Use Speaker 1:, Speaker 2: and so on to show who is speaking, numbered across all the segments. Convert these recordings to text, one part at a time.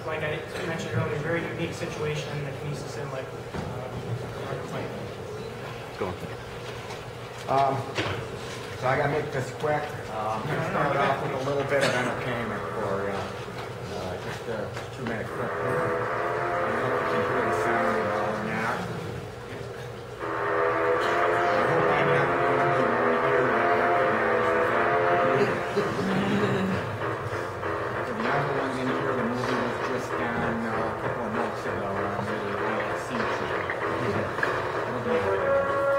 Speaker 1: like I mentioned earlier, a very unique situation in the Conesus Lake. Northern Pike.
Speaker 2: Go on.
Speaker 3: So I gotta make this quick. I'm gonna start off with a little bit of entertainment for you. Just a 2-minute clip. I don't know if you can hear the sound at all or not. I hope I'm not the only one here that recognizes that. The other ones in here, the movie was just on a couple of months ago on the IFC show.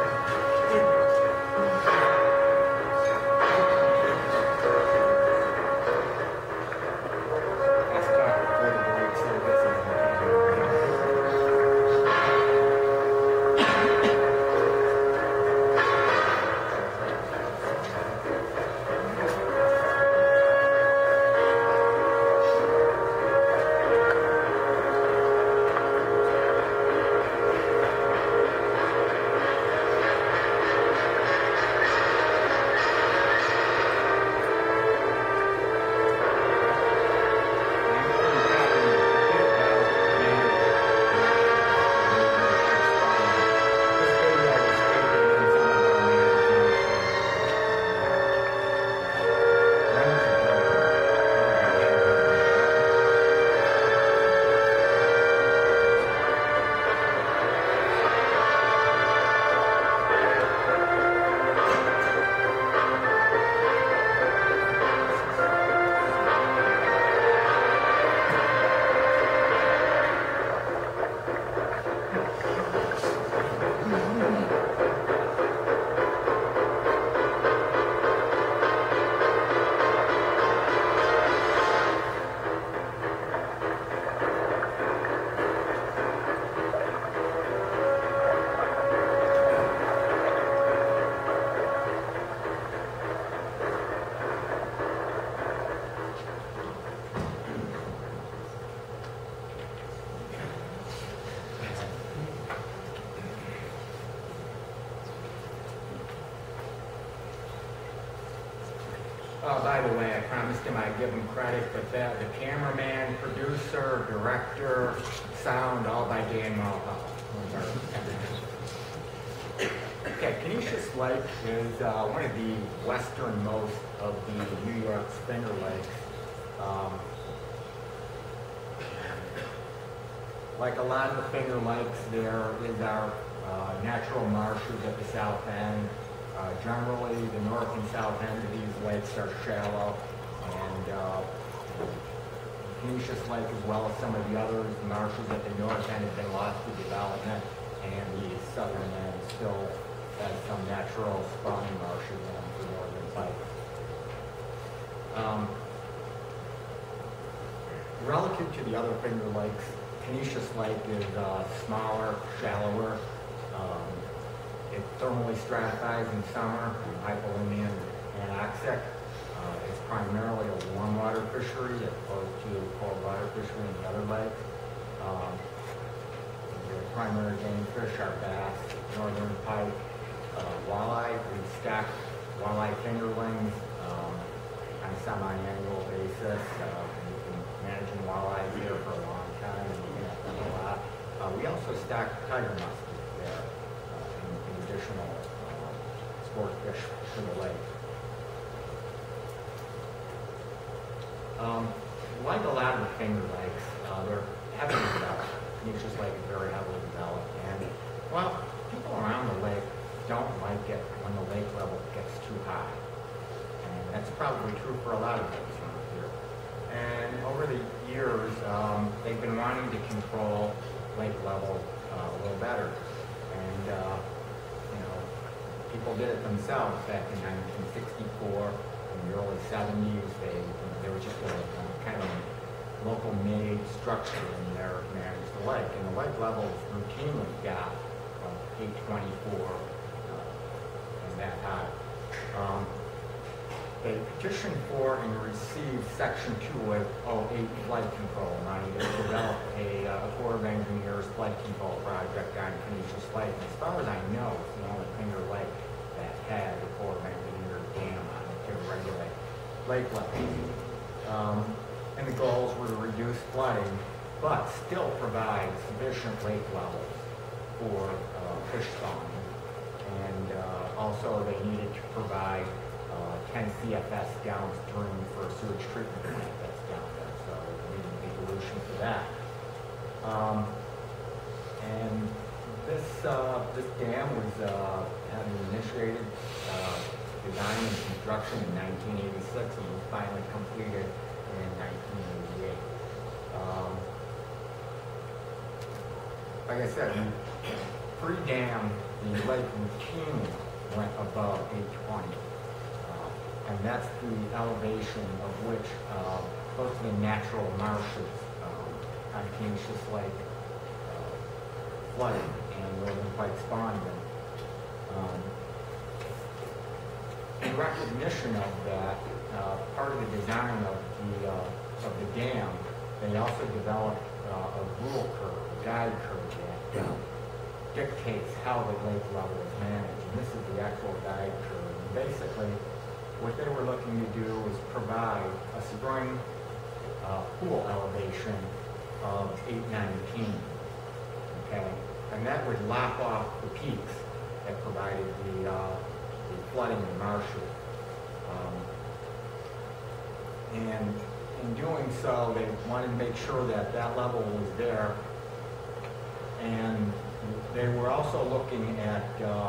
Speaker 3: By the way, I promised him I'd give him credit, but the cameraman, producer, director, sound, all by Dan Mulhall. Okay, Conesus Lake is one of the westernmost of the New York's Finger Lakes. Like a lot of the Finger Lakes, there is our natural marshes at the south end. Generally, the north and south end of these lakes are shallow, and Conesus Lake, as well as some of the other marshes at the north end, have been lost to development, and the southern end still has some natural spawning marshes on the Northern Pike. Relative to the other Finger Lakes, Conesus Lake is smaller, shallower. It thermally stratifies in summer, hypolean and anoxic. It's primarily a warm water fishery as opposed to a cold water fishery in the other lakes. The primary game fish are bass, northern pike, walleye. We stack walleye fingerlings on a semi-annual basis. We've been managing walleye here for a long time and looking at them a lot. We also stack tiger muskies there. Additional sport fish for the lake. Like a lot of the Finger Lakes, they're heavily developed. Conesus Lake is very heavily developed, and well, people around the lake don't like it when the lake level gets too high, and that's probably true for a lot of lakes around here. And over the years, they've been wanting to control lake level a little better, and people did it themselves back in 1964. In the early 70s, they were just a kind of local-made structure in there to manage the lake. And the lake levels routinely got 824 and that high. They petitioned for and received Section 208 flood control money to develop a Corps of Engineers flood control project on Conesus Lake. And as far as I know, it's the only Finger Lake that had a Corps of Engineers dam on it to regulate lake levels. And the goals were to reduce flooding but still provide sufficient lake levels for fish spawning. And also they needed to provide 10 CFS downstream for a sewage treatment plant that's down there, so we needed a solution for that. And this dam was initiated design and construction in 1986 and was finally completed in 1988. Like I said, pre-dam, the lake routinely went above 820. And that's the elevation of which close to the natural marshes on Conesus Lake flooded and Northern Pike spawned them. In recognition of that, part of the design of the dam, they also developed a rule curve, a guide curve that dictates how the lake level is managed. And this is the actual guide curve. And basically, what they were looking to do is provide a spring pool elevation of 819, okay? And that would lop off the peaks that provided the flooding in the marshes. And in doing so, they wanted to make sure that that level was there. And they were also looking at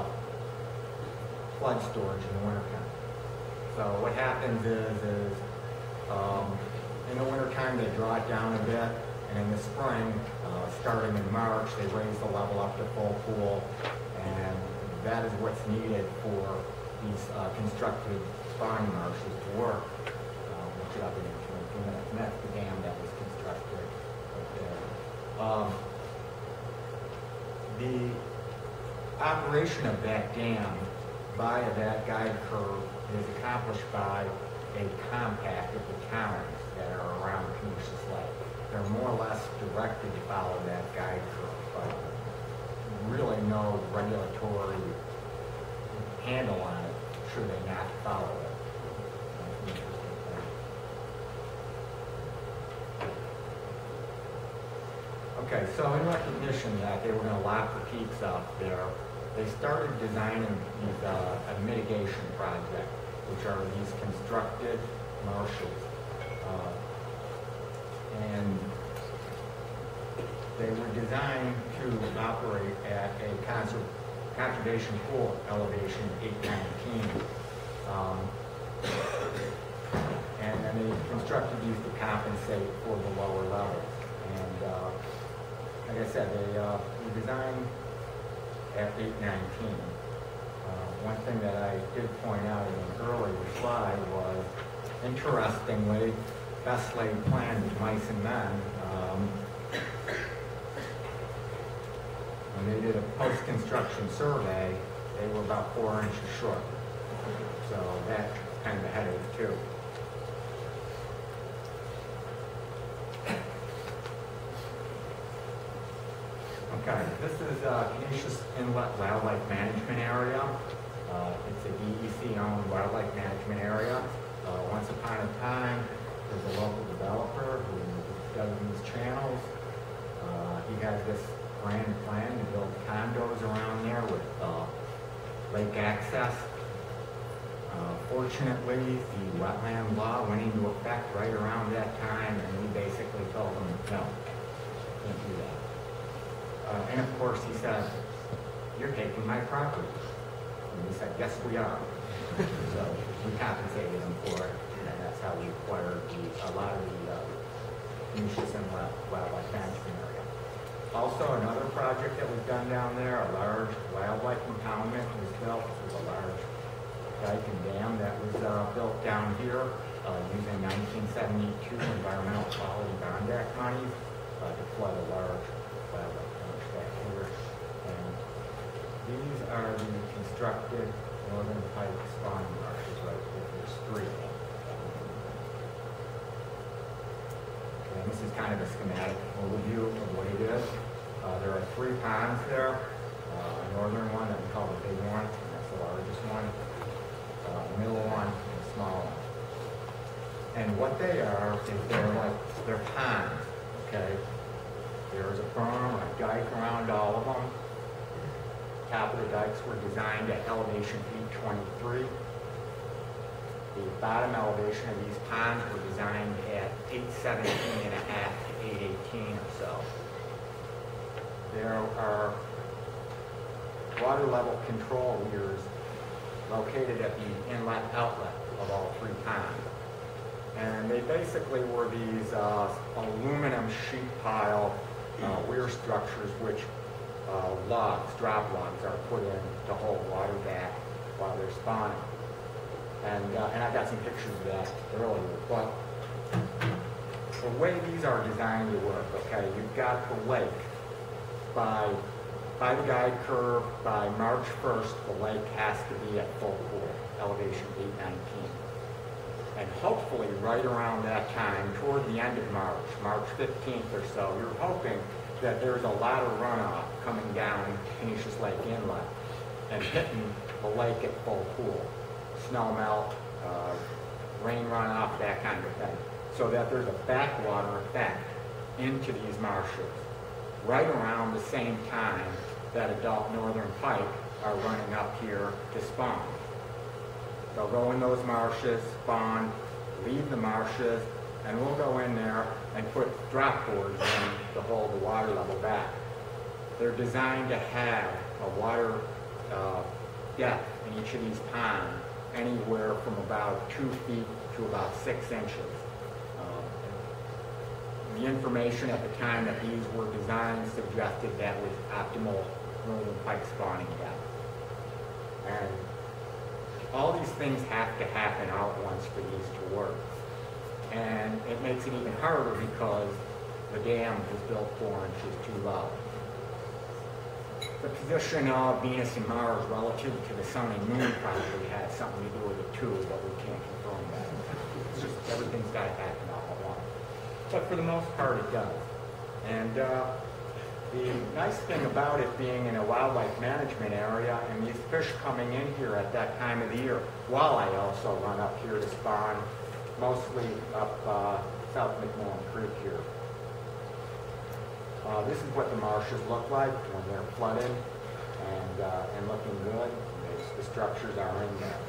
Speaker 3: flood storage in the wintertime. So what happens is in the wintertime they draw it down a bit, and in the spring, starting in March, they raise the level up to full pool, and that is what's needed for these constructed spawning marshes to work, which I'll get into in a few minutes. And that's the dam that was constructed right there. The operation of that dam via that guide curve is accomplished by a compact of the towns that are around Conesus Lake. They're more or less directed to follow that guide curve, but really no regulatory handle on it should they not follow it. Okay, so in recognition that they were going to lock the peaks up there, they started designing these, a mitigation project, which are these constructed marshes. And they were designed to operate at a conservation pool elevation of 819. And then they constructed these to compensate for the lower levels. And like I said, they were designed at 819. One thing that I did point out in an earlier slide was, interestingly, best laid plan with mice and men. When they did a post-construction survey, they were about 4 inches short. So that's kind of a headache too. Okay, this is Conesus Inlet Wildlife Management Area. It's a DEC-owned wildlife management area. Once upon a time, there's a local developer who dug these channels. He has this grand plan to build condos around there with lake access. Fortunately, the wetland law went into effect right around that time, and we basically told him, no, can't do that. And of course, he said, "You're taking my property." And we said, "Yes, we are." So we compensated him for it, and that's how we acquired a lot of the Conesus Inlet Wildlife Management Area. Also, another project that was done down there, a large wildlife impoundment was built. It was a large dike and dam that was built down here using 1972 Environmental Quality Bond Act money to flood a large wildlife marsh back here. And these are the constructed Northern Pike spawning marshes right here. There's 3 of them. And this is kind of a schematic overview of what it is. There are 3 ponds there. A northern one that we call the big one, and that's the largest one. The middle one, and the small one. And what they are is they're ponds, okay? There's a berm or a dike around all of them. Top of the dikes were designed at elevation 823. The bottom elevation of these ponds were designed at 817 and a half to 818 or so. There are water level control weirs located at the inlet outlet of all three ponds. And they basically were these aluminum sheet pile weir structures which drop logs are put in to hold water back while they're spawning. And I got some pictures of that earlier. But the way these are designed to work, okay, you've got the lake. By the guide curve, by March 1st, the lake has to be at full pool, elevation 819. And hopefully right around that time, toward the end of March 15th or so, you're hoping that there's a lot of runoff coming down Conesus Lake Inlet and hitting the lake at full pool. Snow melt, rain runoff, that kind of thing. So that there's a backwater effect into these marshes right around the same time that adult Northern Pike are running up here to spawn. They'll go in those marshes, spawn, leave the marshes, and we'll go in there and put drop boards in to hold the water level back. They're designed to have a water depth in each of these ponds anywhere from about 2 feet to about 6 inches. The information at the time that these were designed suggested that was optimal Northern Pike spawning depth. And all these things have to happen all at once for these to work. And it makes it even harder because the dam was built 4 inches too low. The position of Venus and Mars relative to the sun and moon probably had something to do with it too, but we can't confirm that. It's just everything's got to happen all at once. But for the most part, it does. And the nice thing about it being in a wildlife management area and these fish coming in here at that time of the year, walleye also run up here to spawn, mostly up South McMillan Creek here. This is what the marshes look like when they're flooded and looking good. The structures are in there.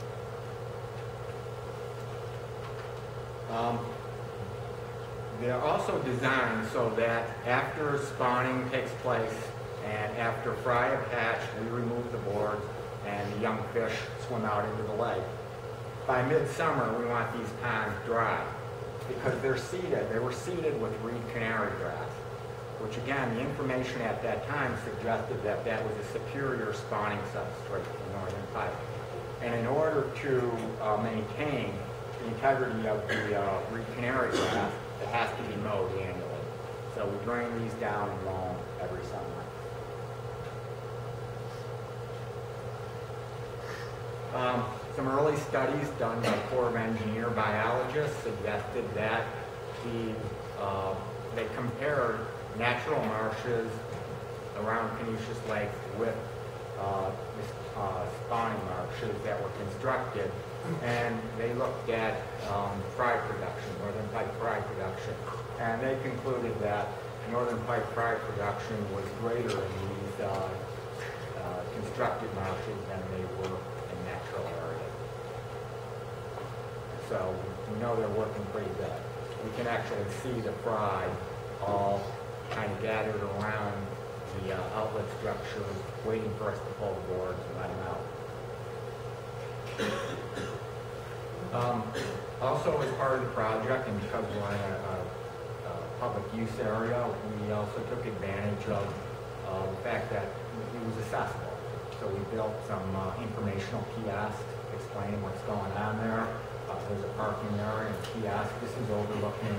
Speaker 3: They're also designed so that after spawning takes place and after fry of hatch, we remove the boards and the young fish swim out into the lake. By midsummer, we want these ponds dry because they're seeded. They were seeded with reed canary grass, which again, the information at that time suggested that that was a superior spawning substrate for Northern Pike. And in order to maintain the integrity of the reed canary grass, it has to be mowed annually. So we drain these down and mow them every summer. Some early studies done by Corps of Engineer biologists suggested that they compared natural marshes around Conesus Lake with spawning marshes that were constructed, and they looked at fry production, Northern Pike fry production, and they concluded that Northern Pike fry production was greater in these constructed marshes than they were in natural areas. So we know they're working pretty good. We can actually see the fry all kind of gathered around the outlet structure, waiting for us to pull the boards and let them out. Also, as part of the project, and because we're in a public use area, we also took advantage of the fact that it was accessible. So we built some informational kiosks explaining what's going on there. There's a parking area and a kiosk. This is overlooking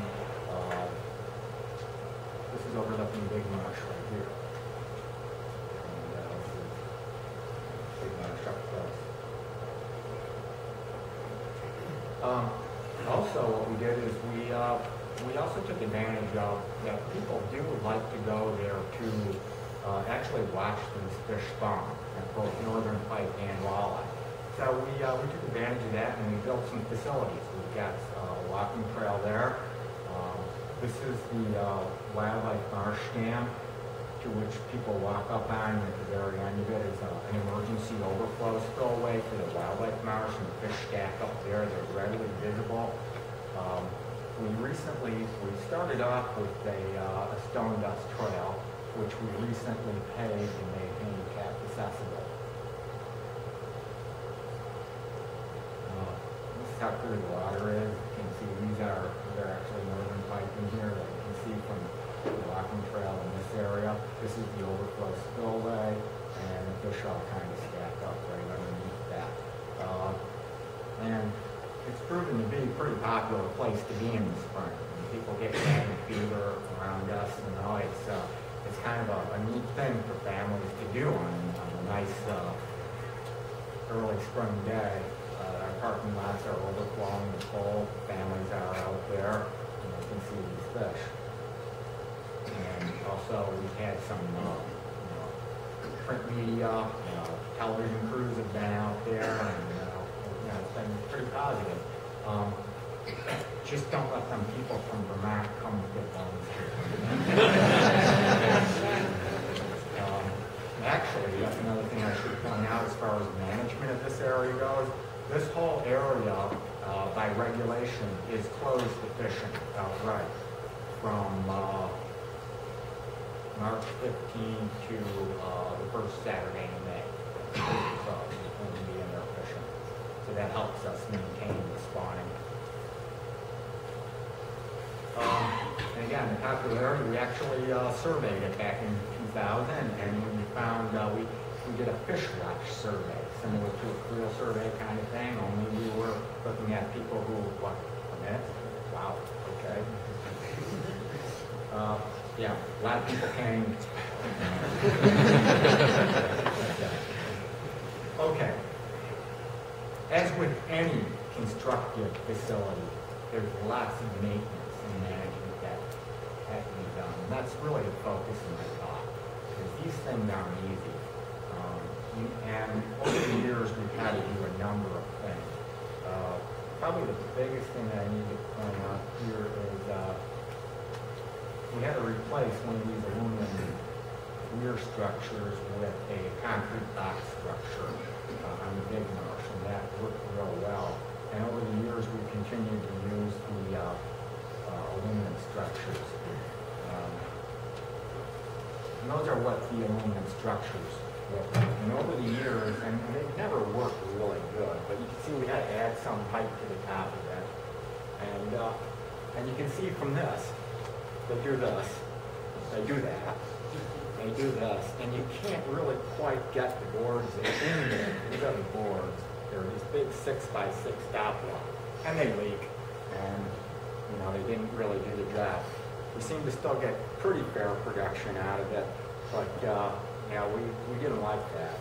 Speaker 3: Big Marsh right here. And Big Marsh up close. Also, what we did is we also took advantage of that people do like to go there to actually watch these fish spawn, both Northern Pike and walleye. So we took advantage of that and we built some facilities. We've got a walking trail there. This is the wildlife marsh dam, to which people walk up on. At the very end of it is an emergency overflow spillway for the wildlife marsh, and the fish stack up there. They're readily visible. We started off with a stone dust trail, which we recently paved and made handicap accessible. This is how clear the water is. You can see they're actually Northern Pike in here that you can see from the walking trail in this area. This is the overflow spillway, and the fish all kind of stack up right underneath that. And it's proven to be a pretty popular place to be in the spring. People get cabin fever around us, it's kind of a neat thing for families to do on a nice early spring day. Our parking lots are overflowing with full. Families are out there, and you can see these fish. And also, we've had some print media, television crews have been out there, and it's been pretty positive. Just don't let them people from Vermont come get loans here. Actually, that's another thing I should point out as far as management of this area goes. This whole area, by regulation, is closed to fishing outright from March 15th to the first Saturday in May. So it's going to be in there fishing. So that helps us maintain the spawning. And again, the popularity, we actually surveyed it back in 2000, and we found we did a fish watch survey, similar to a creel survey kind of thing, only we were looking at people who, what, a minute? Wow, okay. Yeah, a lot of people came. Okay. As with any constructive facility, there's lots of maintenance and management that has to be done. And that's really the focus of my talk, because these things aren't easy. And over the years, we've had to do a number of things. Probably the biggest thing that I need to point out here is we had to replace one of these aluminum weir structures with a concrete box structure on the big marsh, and that worked real well. And over the years, we continued to use the aluminum structures. And those are what the aluminum structures look like. And over the years, and they never worked really good, but you can see we had to add some height to the top of it. And you can see from this, they do this, they do that, they do this, and you can't really quite get the boards in there. These are the boards. They're these big 6x6 stop blocks, and they leak, and they didn't really do the job. We seem to still get pretty fair production out of it, but we didn't like that.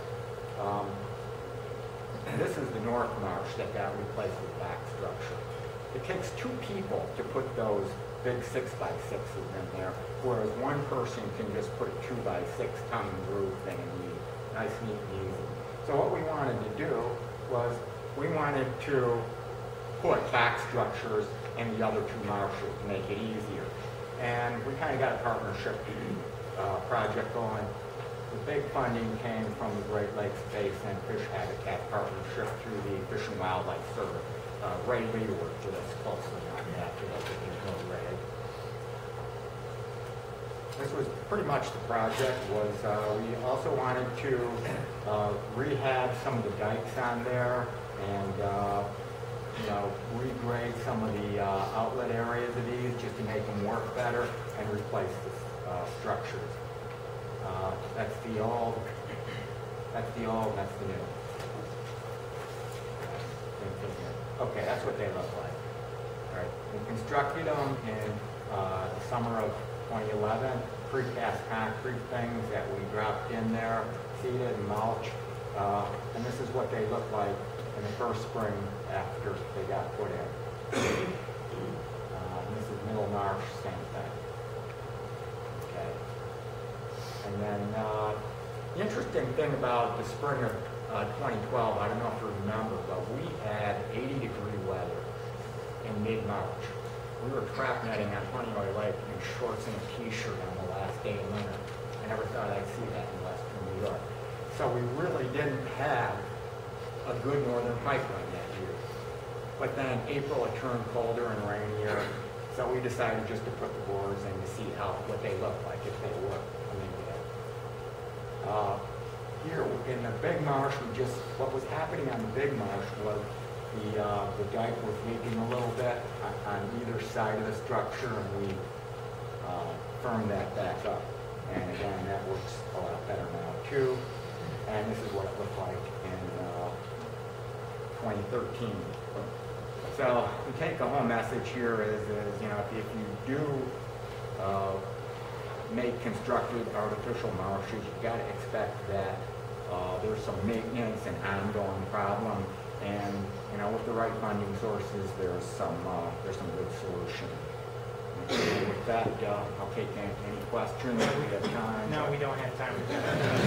Speaker 3: And this is the North Marsh that got replaced with back structure. It takes two people to put those big 6x6s in there, whereas one person can just put a 2x6 tongue groove thing and be nice, neat, and easy. So what we wanted to do was we wanted to put back structures in the other two marshes to make it easier. And we kind of got a partnership project going. The big funding came from the Great Lakes Basin Fish Habitat Partnership through the Fish and Wildlife Service. Ray Leader worked with us closely on that, there's no Ray. This was pretty much the project. We also wanted to rehab some of the dikes on there and regrade some of the outlet areas of these just to make them work better and replace the structures. That's the old, that's the new. Okay, that's what they look like. All right, we constructed them in the summer of 2011, precast concrete things that we dropped in there, seeded and mulch, and this is what they look like in the first spring after they got put in. This is Middle Marsh, same thing. Okay. And then the interesting thing about the spring of 2012, I don't know if you remember, but we had 80-degree weather in mid-March. we were trap netting on Honeywell Lake in shorts and a t-shirt on the last day of winter. I never thought I'd see that in western New York. So we really didn't have a good northern pike run that year. But then April it turned colder and rainier, so we decided just to put the boards in to see what they look like, if they work. I mean, here in the big marsh, what was happening on the big marsh was the dike was leaking a little bit on either side of the structure, and we firmed that back up. And again, that works a lot better now too. And this is what it looked like in 2013. So the take-home message here is you know, if you do make constructed artificial marshes, you've got to expect that there's some maintenance and ongoing problem. And you know, with the right funding sources, there's some good solution. Okay, with that, I'll take any questions. We have time.
Speaker 1: No, we don't have time.